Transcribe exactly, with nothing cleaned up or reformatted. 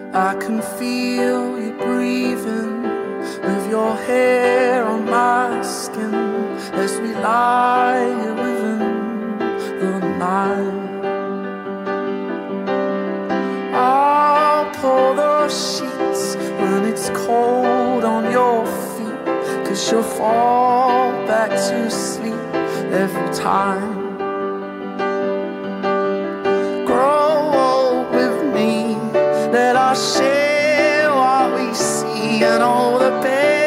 I can feel you breathing with your hair on my skin as we lie here within the night. I'll pull the sheets when it's cold on your feet, 'cause you'll fall back to sleep every time. Grow old with me, let us share what we see and all the pain